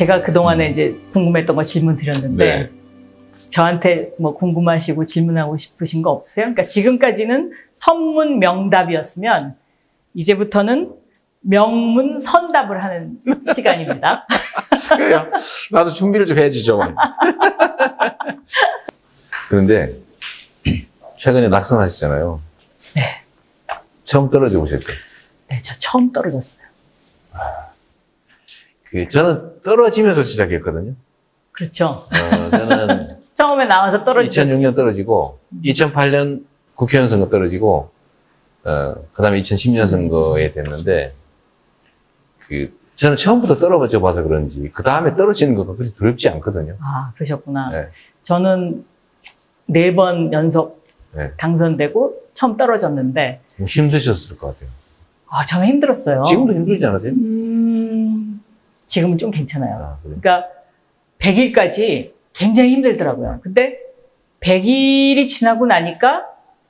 제가 그동안에 이제 궁금했던 거 질문 드렸는데 네. 저한테 뭐 궁금하시고 질문하고 싶으신 거 없으세요? 그러니까 지금까지는 선문 명답이었으면 이제부터는 명문 선답을 하는 시간입니다. 그래요. 나도 준비를 좀 해야지 좀. 그런데 최근에 낙선하시잖아요. 네. 처음 떨어져 보셨죠? 네, 저 처음 떨어졌어요. 저는 떨어지면서 시작했거든요. 그렇죠. 저는 처음에 나와서 떨어지죠. 2006년 떨어지고 2008년 국회의원 선거 떨어지고 그다음에 2010년 선거에 됐는데 저는 처음부터 떨어져 봐서 그런지 그 다음에 떨어지는 것도 그렇게 두렵지 않거든요. 아, 그러셨구나. 네. 저는 4번 연속 네. 당선되고 처음 떨어졌는데 힘드셨을 것 같아요. 아, 저는 힘들었어요. 지금도 힘들지 않으세요? 지금은 좀 괜찮아요. 아, 그래요? 그러니까 100일까지 굉장히 힘들더라고요. 근데 100일이 지나고 나니까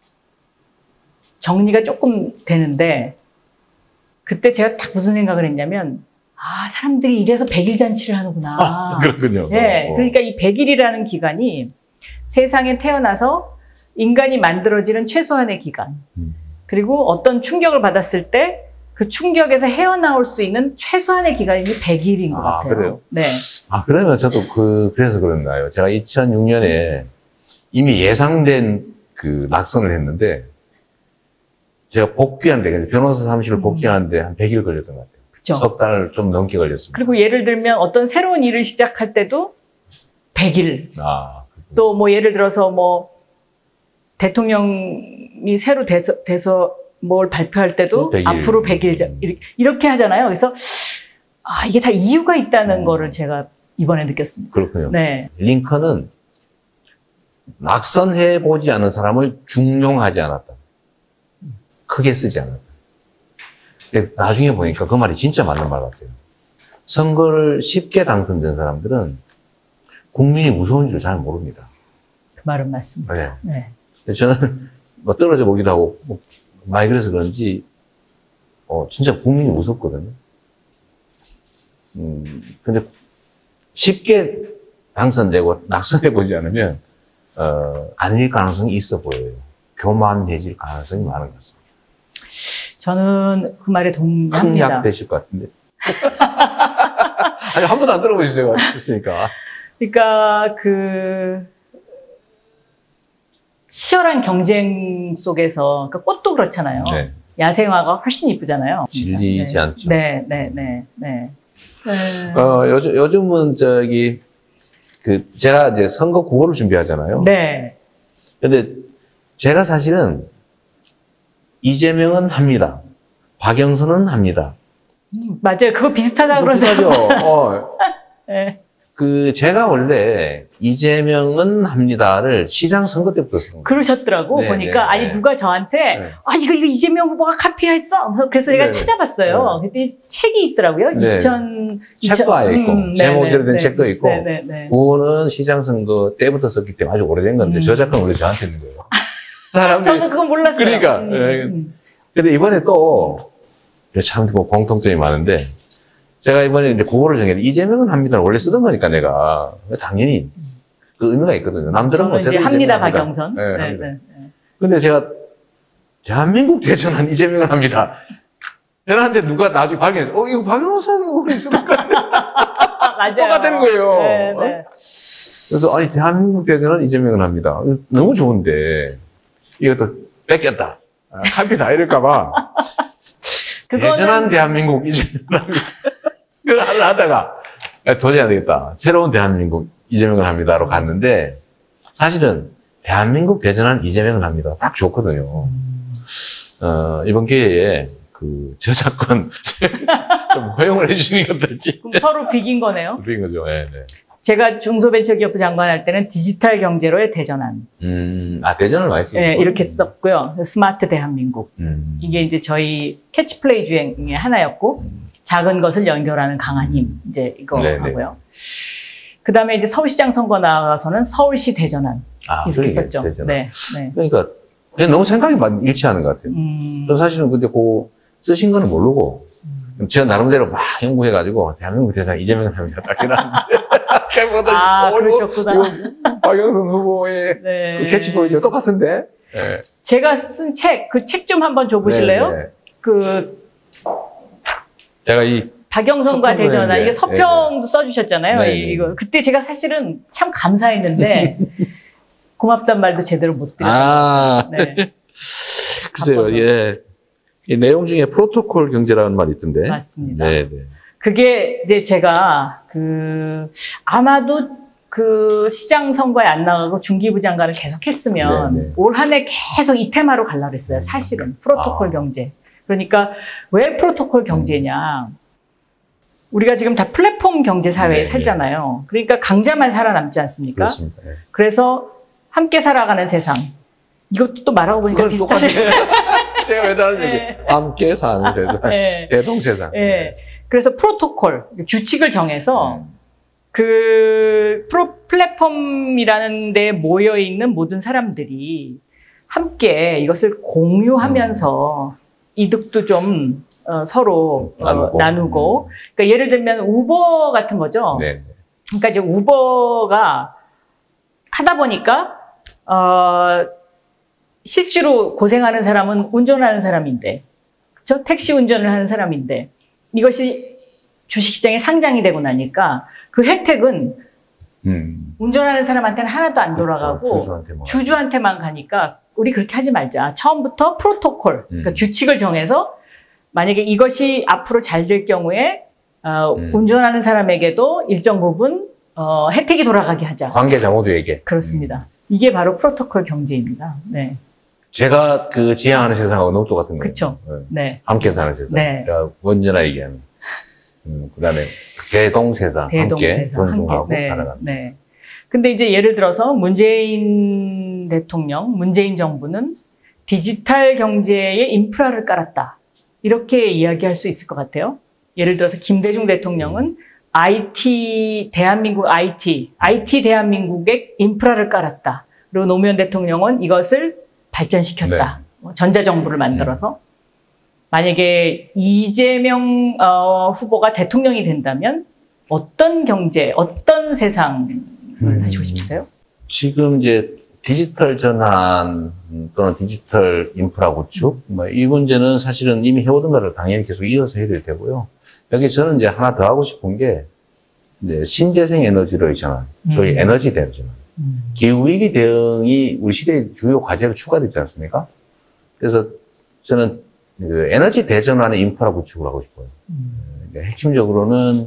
정리가 조금 되는데 그때 제가 딱 무슨 생각을 했냐면 아, 사람들이 이래서 100일 잔치를 하는구나. 그렇군요. 네, 그러니까 이 100일이라는 기간이 세상에 태어나서 인간이 만들어지는 최소한의 기간. 그리고 어떤 충격을 받았을 때 그 충격에서 헤어나올 수 있는 최소한의 기간이 100일인 것 같아요. 그래요? 네. 아, 그러면 저도 그래서 그런가요? 제가 2006년에 이미 예상된 낙선을 했는데 제가 복귀하는데, 변호사 사무실을 복귀하는데 한 100일 걸렸던 것 같아요. 그렇죠. 석 달을 좀 넘게 걸렸습니다. 그리고 예를 들면 어떤 새로운 일을 시작할 때도 100일. 아, 또 뭐 예를 들어서 뭐 대통령이 새로 돼서 뭘 발표할 때도 100일. 앞으로 100일 이렇게 하잖아요. 그래서 아, 이게 다 이유가 있다는 거를 제가 이번에 느꼈습니다. 그렇군요. 네. 링컨은 낙선해보지 않은 사람을 중용하지 않았다. 크게 쓰지 않았다. 근데 나중에 보니까 그 말이 진짜 맞는 말 같아요. 선거를 쉽게 당선된 사람들은 국민이 무서운 줄 잘 모릅니다. 그 말은 맞습니다. 네. 네. 근데 저는 뭐 떨어져 보기도 하고 많이 그래서 그런지 진짜 국민이 무섭거든요. 근데 쉽게 당선되고 낙선해보지 않으면 아닐 가능성이 있어 보여요. 교만해질 가능성이 많은 것 같습니다. 저는 그 말에 큰 동의합니다. 약 되실 것 같은데. 아니, 한 번도 안 들어보시죠? 했으니까. 그러니까 치열한 경쟁 속에서 그러니까 꽃도 그렇잖아요. 네. 야생화가 훨씬 이쁘잖아요. 질리지 네. 않죠. 네. 요즘은 제가 이제 선거 구호를 준비하잖아요. 네. 근데 제가 사실은 이재명은 합니다. 박영선은 합니다. 맞아요. 그거 비슷하다 그러세요. 비슷하죠. 네. 제가 원래 이재명은 합니다를 시장 선거 때부터 쓴 거예요. 그러셨더라고. 네, 보니까 네, 아니 네. 누가 저한테 네. 아 이거 이재명 후보가 카피했어. 그래서 제가 네, 찾아봤어요. 근데 책이 있더라고요. 네. 책도 아예 있고 제목대로 된 책도 있고 그거는 시장 선거 때부터 썼기 때문에 아주 오래된 건데 저작권 원래 저한테 있는 거예요. 사람들이 저는 그건 몰랐어요. 그러니까. 근데 이번에 또 참 공통점이 많은데 제가 이번에 이제 구호를 정했는데 이재명은 합니다를 원래 쓰던 거니까 내가 당연히 그 의미가 있거든요. 남들은 저는 이제 못해도 합니다, 이재명은 박영선. 네, 합니다. 근데 제가 대한민국 대전한 이재명을 합니다. 그런데 누가 나중에 발견해서 이거 박영선 의원이 쓰는 거 같아. 맞아요. 똑같은 거예요. 네. 그래서 아니 대한민국 대전은 이재명을 합니다. 너무 좋은데 이것도 뺏겼다. 합니다 이럴까 봐. 대전한 대한민국 이재명을 합니다. 그걸 하다가 도저히 안 되겠다. 새로운 대한민국 이재명을 합니다로 갔는데 사실은 대한민국 대전한 이재명을 합니다. 딱 좋거든요. 이번 기회에 저작권 좀 허용을 해주시는 게 어떨지. 그럼 서로 비긴 거네요. 비긴 거죠. 네. 제가 중소벤처기업부 장관 할 때는 디지털 경제로의 대전환. 대전을 많이 쓰고. 네, 이렇게 썼고요. 스마트 대한민국. 이게 이제 저희 캐치플레이 중에 하나였고, 작은 것을 연결하는 강한 힘. 이제 이거 하고요. 그 다음에 이제 서울시장 선거 나가서는 서울시 대전환. 이렇게 썼죠. 대전환. 네. 그러니까 너무 생각이 많이 일치하는 것 같아요. 저 사실은 근데 쓰신 거는 모르고 저 나름대로 막 연구해가지고 대한민국 대상 이재명 합니다. 딱 이러는데. 그러셨구나. 박영선 후보의 네. 그 캐치포인트가 똑같은데. 네. 제가 쓴 책, 그 책 좀 한번 줘보실래요? 네. 제가 박영선과 대전아, 이게 서평도 써주셨잖아요. 네. 이거. 그때 제가 사실은 참 감사했는데, 고맙단 말도 제대로 못 드렸어요. 네. 글쎄요, 예. 이 내용 중에 프로토콜 경제라는 말이 있던데. 맞습니다. 네. 그게 이제 제가 아마도 시장 선거에 안 나가고 중기부 장관을 계속 했으면 올 한 해 계속 이 테마로 가려고 그랬어요. 사실은. 프로토콜 경제. 그러니까 왜 프로토콜 경제냐. 우리가 지금 다 플랫폼 경제 사회에 살잖아요. 그러니까 강자만 살아남지 않습니까? 그렇습니다. 그래서 함께 살아가는 세상. 이것도 또 말하고 보니까 비슷하네. 제가 매달은 얘기. 함께 사는 세상. 대동세상. 그래서 프로토콜, 규칙을 정해서 플랫폼이라는 데에 모여있는 모든 사람들이 함께 이것을 공유하면서 이득도 좀 서로 나누고. 그러니까 예를 들면 우버 같은 거죠. 그러니까 이제 우버가 하다 보니까 실제로 고생하는 사람은 운전하는 사람인데, 그렇죠? 택시 운전을 하는 사람인데, 이것이 주식시장에 상장이 되고 나니까 그 혜택은 운전하는 사람한테는 하나도 안 돌아가고 주주한테만 가니까 우리 그렇게 하지 말자. 처음부터 프로토콜, 그러니까 규칙을 정해서 만약에 이것이 앞으로 잘 될 경우에 운전하는 사람에게도 일정 부분 혜택이 돌아가게 하자. 관계자 모두에게. 그렇습니다. 이게 바로 프로토콜 경제입니다. 네. 제가 지향하는 세상하고 너무 똑같은 거예요. 그렇죠. 네. 함께 사는 세상. 네. 언제나 얘기하는. 그다음에 대동세상. 함께 존중하고 살아가는. 네. 근데 이제 예를 들어서 문재인 대통령, 문재인 정부는 디지털 경제에 인프라를 깔았다. 이렇게 이야기할 수 있을 것 같아요. 예를 들어서 김대중 대통령은 대한민국 IT 대한민국에 인프라를 깔았다. 그리고 노무현 대통령은 이것을 발전시켰다. 전자정부를 만들어서. 만약에 이재명 후보가 대통령이 된다면 어떤 경제, 어떤 세상을 하시고 싶으세요? 지금 이제 디지털 전환 또는 디지털 인프라 구축, 이 문제는 사실은 이미 해오던 거를 당연히 계속 이어서 해야 될 테고요. 여기 저는 이제 하나 더 하고 싶은 게, 이제 신재생 에너지로의 전환, 소위 에너지 대응 전환. 기후위기 대응이 우리 시대의 주요 과제로 추가되지 않습니까? 그래서 저는 에너지 대전환의 인프라 구축을 하고 싶어요. 핵심적으로는,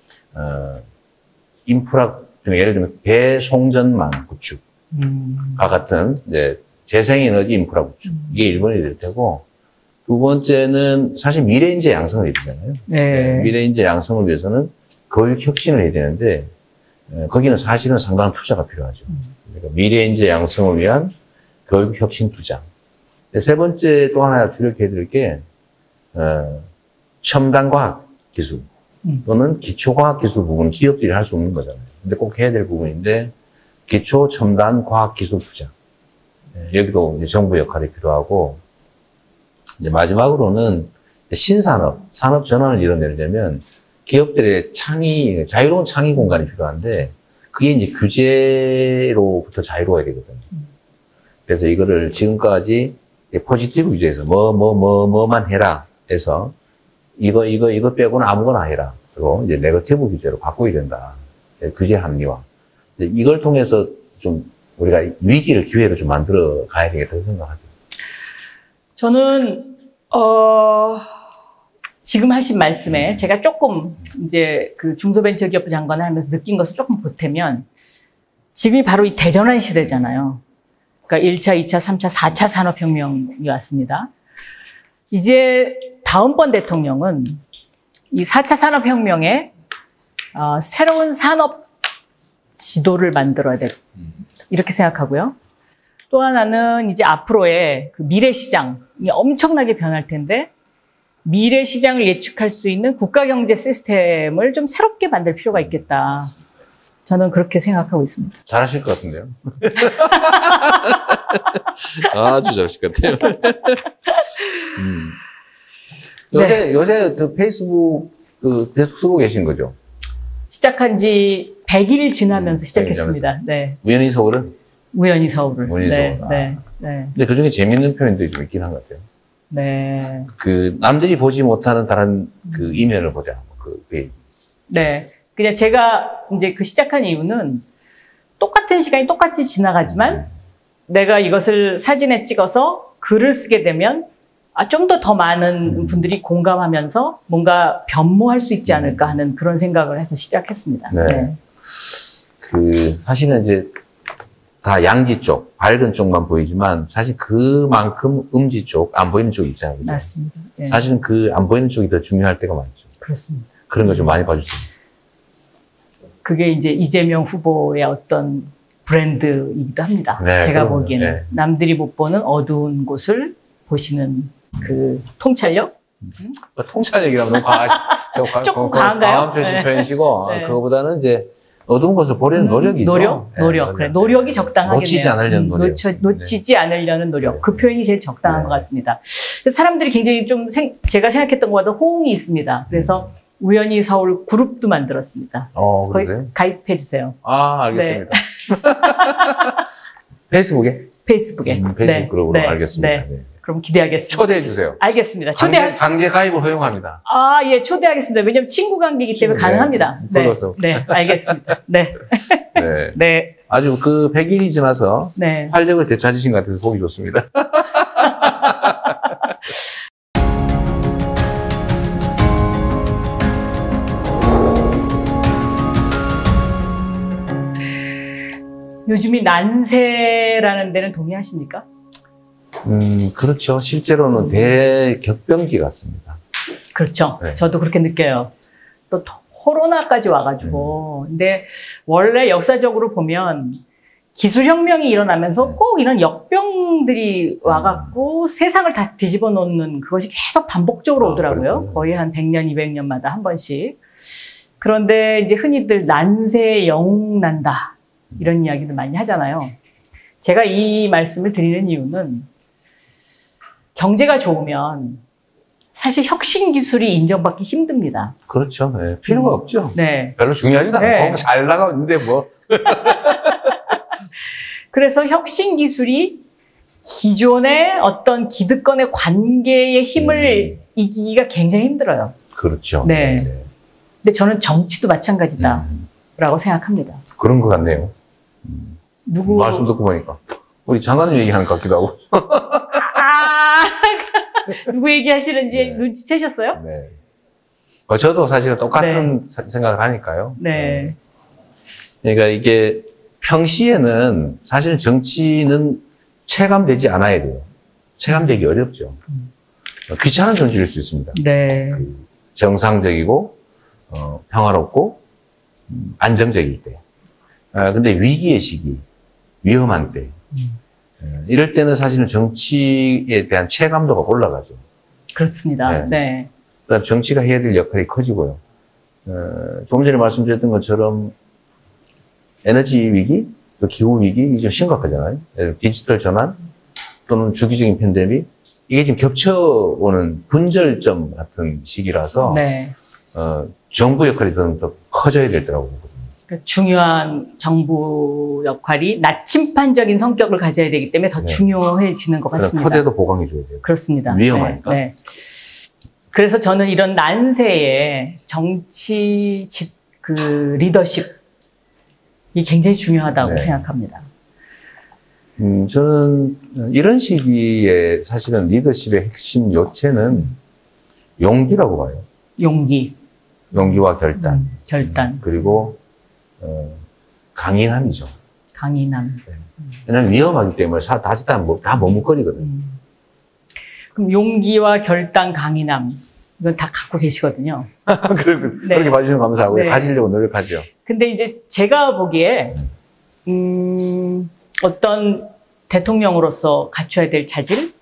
인프라, 예를 들면 배송전망 구축과 같은 이제 재생에너지 인프라 구축. 이게 1번이 될 테고, 두 번째는 사실 미래인재 양성을 해야 되잖아요. 미래인재 양성을 위해서는 교육 혁신을 해야 되는데, 거기는 사실은 상당한 투자가 필요하죠. 그러니까 미래인재 양성을 위한 교육 혁신 투자. 세 번째 또 하나 주력해야 될 게, 첨단 과학 기술 또는 기초과학 기술 부분은 기업들이 할 수 없는 거잖아요. 근데 꼭 해야 될 부분인데, 기초 첨단 과학 기술 투자. 여기도 이제 정부 역할이 필요하고, 이제 마지막으로는 신산업, 산업 전환을 이뤄내려면 기업들의 자유로운 창의 공간이 필요한데, 그게 이제 규제로부터 자유로워야 되거든요. 그래서 이거를 지금까지 포지티브 규제에서 뭐만 해라 해서 이거 빼고는 아무거나 해라. 그리고 이제 네거티브 규제로 바꿔야 된다. 규제 합리화. 이걸 통해서 좀 우리가 위기를 기회로 좀 만들어 가야 되겠다고 생각하죠. 저는 지금 하신 말씀에 제가 조금 이제 중소벤처기업부 장관을 하면서 느낀 것을 조금 보태면, 지금이 바로 이 대전환 시대잖아요. 그러니까 1차, 2차, 3차, 4차 산업혁명이 왔습니다. 이제 다음번 대통령은 이 4차 산업혁명에 새로운 산업 지도를 만들어야 될, 이렇게 생각하고요. 또 하나는 이제 앞으로의 미래 시장이 엄청나게 변할 텐데, 미래 시장을 예측할 수 있는 국가 경제 시스템을 좀 새롭게 만들 필요가 있겠다. 저는 그렇게 생각하고 있습니다. 잘하실 것 같은데요. 아주 잘하실 것 같아요. 요새 그 페이스북 계속 쓰고 계신 거죠? 시작한 지 100일 지나면서 시작했습니다. 네. 우연히 서울은? 우연히 서울을. 우연히 네, 서울. 네, 네. 근데 그 중에 재밌는 표현들이 좀 있긴 한 것 같아요. 네. 그 남들이 보지 못하는 다른 그 이면을 보자. 네. 그냥 제가 이제 그 시작한 이유는 똑같은 시간이 똑같이 지나가지만 내가 이것을 사진에 찍어서 글을 쓰게 되면 좀 더 많은 분들이 공감하면서 뭔가 변모할 수 있지 않을까 하는 그런 생각을 해서 시작했습니다. 네. 네. 사실은 이제 다 양지 쪽, 밝은 쪽만 보이지만 사실 그만큼 음지 쪽, 안 보이는 쪽이 있잖아요. 그죠? 맞습니다. 네. 사실은 그 안 보이는 쪽이 더 중요할 때가 많죠. 그렇습니다. 그런 거 좀 많이 봐주세요. 그게 이제 이재명 후보의 어떤 브랜드이기도 합니다. 네, 제가 그럼요. 보기에는. 네. 남들이 못 보는 어두운 곳을 보시는 그 통찰력? 통찰력이라면 너무 조금 과한가요? 강한 표현이시고, 네. 그거보다는 이제 어두운 것을 보려는 노력이죠. 노력. 네, 그래. 노력이 적당하겠네요. 놓치지 않으려는 노력. 놓치지 않으려는 노력. 네. 그 표현이 제일 적당한 네. 것 같습니다. 그래서 사람들이 굉장히 좀 제가 생각했던 것보다 호응이 있습니다. 그래서 우연히 서울 그룹도 만들었습니다. 거기 그래요? 가입해 주세요. 알겠습니다. 페이스북에? 페이스북에. 페이스북 그룹으로 알겠습니다. 네. 네. 그럼 기대하겠습니다. 초대해 주세요. 알겠습니다. 강제 가입을 허용합니다. 예, 초대하겠습니다. 왜냐면 친구 관계이기 때문에 가능합니다. 불러서. 네, 알겠습니다. 네. 네. 네. 아주 그 100일이 지나서 네. 활력을 되찾으신 것 같아서 보기 좋습니다. 요즘이 난세라는 데는 동의하십니까? 그렇죠. 실제로는 대격변기 같습니다. 그렇죠. 네. 저도 그렇게 느껴요. 또 코로나까지 와가지고. 근데 원래 역사적으로 보면 기술혁명이 일어나면서 꼭 이런 역병들이 와갖고 세상을 다 뒤집어 놓는 그것이 계속 반복적으로 오더라고요. 그렇군요. 거의 한 100년, 200년마다 한 번씩. 그런데 이제 흔히들 난세에 영웅 난다. 이런 이야기도 많이 하잖아요. 제가 이 말씀을 드리는 이유는 경제가 좋으면 사실 혁신 기술이 인정받기 힘듭니다. 그렇죠. 네. 필요가 없죠. 네. 별로 중요하지도 않고 네. 잘 나가는데 뭐. 그래서 혁신 기술이 기존의 어떤 기득권의 관계의 힘을 이기기가 굉장히 힘들어요. 그렇죠. 네. 근데 저는 정치도 마찬가지다라고 생각합니다. 그런 것 같네요. 말씀 듣고 보니까 우리 장관님 얘기하는 것 같기도 하고. 누구 얘기하시는지 네. 눈치채셨어요? 네. 저도 사실은 똑같은 생각을 하니까요. 네. 그러니까 이게 평시에는 사실 정치는 체감되지 않아야 돼요. 체감되기 어렵죠. 귀찮은 정치일 수 있습니다. 네. 정상적이고 평화롭고 안정적일 때. 근데 위기의 시기, 위험한 때, 이럴 때는 사실은 정치에 대한 체감도가 올라가죠. 그렇습니다. 네. 그다음 정치가 해야 될 역할이 커지고요. 조금 전에 말씀드렸던 것처럼 에너지 위기, 또 기후 위기, 이게 좀 심각하잖아요. 디지털 전환 또는 주기적인 팬데믹, 이게 지금 겹쳐오는 분절점 같은 시기라서 네. 정부 역할이 더 커져야 될 때라고 보거든요. 중요한 정부 역할이 나침판적인 성격을 가져야 되기 때문에 더 중요해지는 것 같습니다. 토대도 보강해 줘야 돼요. 그렇습니다. 위험하니까. 네. 그래서 저는 이런 난세에 정치 리더십이 굉장히 중요하다고 생각합니다. 저는 이런 시기에 사실은 리더십의 핵심 요체는 용기라고 봐요. 용기와 결단. 그리고 강인함이죠. 강인함. 왜냐하면 위험하기 때문에 다 머뭇거리거든요. 그럼 용기와 결단, 강인함 이건 다 갖고 계시거든요. 그렇게 봐주시면 감사하고요. 가지려고 노력하죠. 근데 이제 제가 보기에 어떤 대통령으로서 갖춰야 될 자질?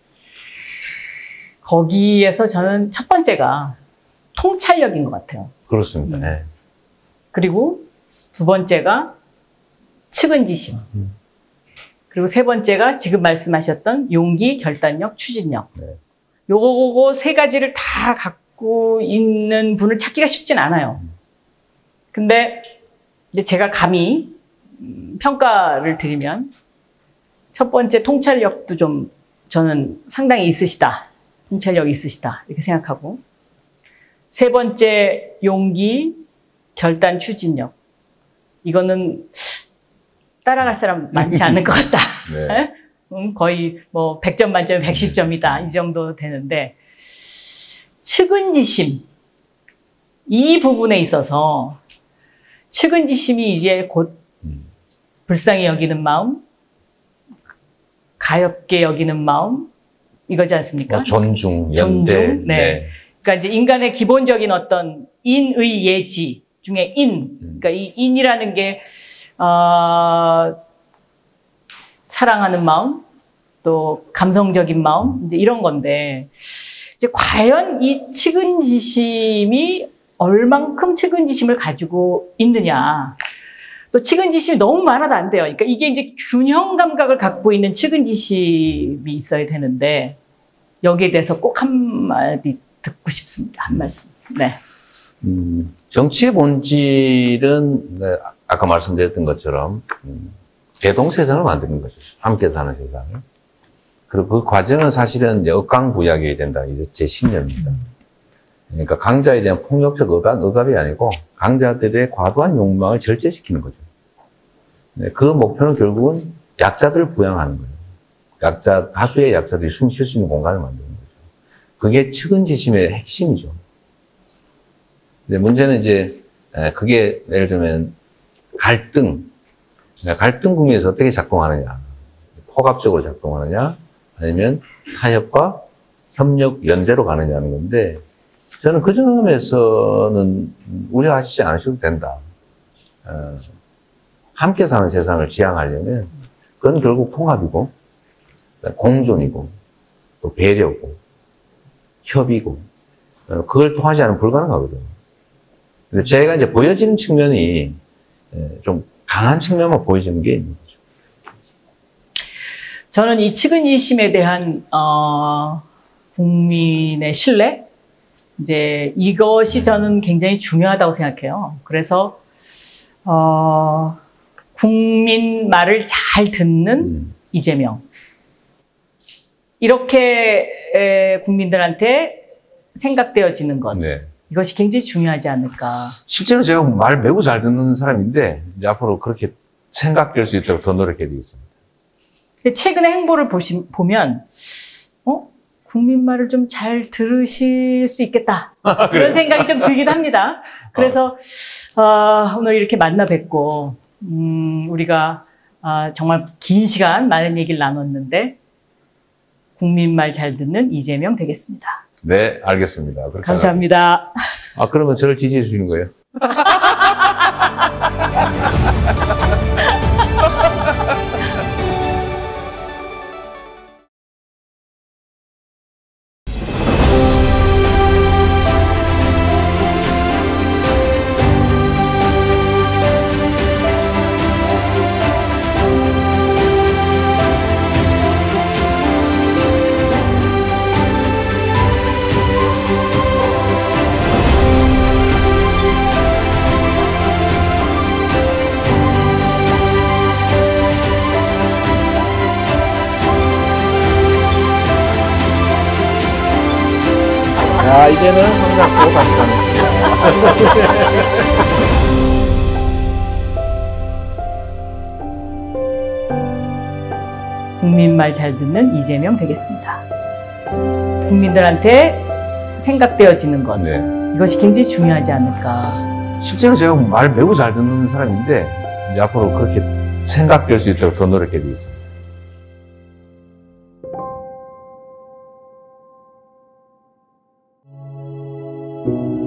거기에서 저는 첫 번째가 통찰력인 것 같아요. 그렇습니다. 네. 그리고 두 번째가 측은지심. 그리고 세 번째가 지금 말씀하셨던 용기, 결단력, 추진력. 요거 세 가지를 다 갖고 있는 분을 찾기가 쉽진 않아요. 근데 이제 제가 감히 평가를 드리면 첫 번째 통찰력도 좀 저는 상당히 있으시다. 통찰력 있으시다. 이렇게 생각하고 세 번째 용기, 결단, 추진력. 이거는 따라갈 사람 많지 않을 것 같다. 네. 거의 뭐 100점 만점에 110점이다. 이 정도 되는데 측은지심. 이 부분에 있어서 측은지심이 이제 곧 불쌍히 여기는 마음, 가엽게 여기는 마음, 이거지 않습니까? 존중, 연대. 존중. 네. 네. 그러니까 이제 인간의 기본적인 어떤 인의 예지 중에 그러니까 이 인이라는 게 사랑하는 마음, 또 감성적인 마음, 이제 이런 건데 이제 과연 이 측은지심이 얼만큼 측은지심을 가지고 있느냐. 또 측은지심이 너무 많아도 안 돼요. 그러니까 이게 이제 균형 감각을 갖고 있는 측은지심이 있어야 되는데 여기에 대해서 꼭 한마디 듣고 싶습니다. 한 말씀. 네. 정치의 본질은 네, 아까 말씀드렸던 것처럼 대동세상을 만드는 거죠. 함께 사는 세상을. 그리고 그 과정은 사실은 억강부약이어야 된다. 이게 제 신념입니다. 그러니까 강자에 대한 폭력적 억압이 아니고 강자들의 과도한 욕망을 절제시키는 거죠. 그 목표는 결국은 약자들을 부양하는 거예요. 다수의 약자들이 숨 쉴 수 있는 공간을 만드는 거죠. 그게 측은지심의 핵심이죠. 근데 문제는 이제 그게 예를 들면 갈등 국면에서 어떻게 작동하느냐, 포괄적으로 작동하느냐, 아니면 타협과 협력, 연대로 가느냐는 건데 저는 그 점에서는 우려하시지 않으셔도 된다. 함께 사는 세상을 지향하려면 그건 결국 통합이고 공존이고 또 배려고 협의고 그걸 통하지 않으면 불가능하거든요. 근데 제가 이제 보여지는 측면이 좀 강한 측면만 보여지는 게 있는 거죠. 저는 이 측은지심에 대한 국민의 신뢰, 이제 이것이 저는 굉장히 중요하다고 생각해요. 그래서 국민 말을 잘 듣는 이재명. 이렇게 국민들한테 생각되어지는 것. 네. 이것이 굉장히 중요하지 않을까. 실제로 제가 말 매우 잘 듣는 사람인데 이제 앞으로 그렇게 생각될 수 있도록 더 노력해야 되겠습니다. 최근의 행보를 보면 국민 말을 좀 잘 들으실 수 있겠다. 그런 생각이 좀 들긴 합니다. 그래서 오늘 이렇게 만나 뵙고 우리가 정말 긴 시간 많은 얘기를 나눴는데 국민 말 잘 듣는 이재명 되겠습니다. 네, 알겠습니다. 감사합니다. 그러면 저를 지지해 주시는 거예요? 이제는 손잡고 같이 가는 국민 말 잘 듣는 이재명 되겠습니다. 국민들한테 생각되어지는 것. 네. 이것이 굉장히 중요하지 않을까. 실제로 제가 말 매우 잘 듣는 사람인데 이제 앞으로 그렇게 생각될 수 있도록 더 노력해야 되겠습니다. you.